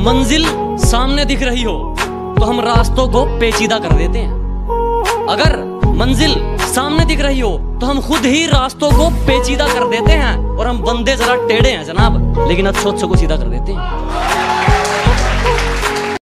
मंजिल सामने दिख रही हो तो हम रास्तों को पेचीदा कर देते हैं। अगर मंजिल सामने दिख रही हो तो हम खुद ही रास्तों को पेचीदा कर देते हैं। और हम बंदे जरा टेढ़े हैं जनाब, लेकिन अच्छे को सीधा कर देते हैं।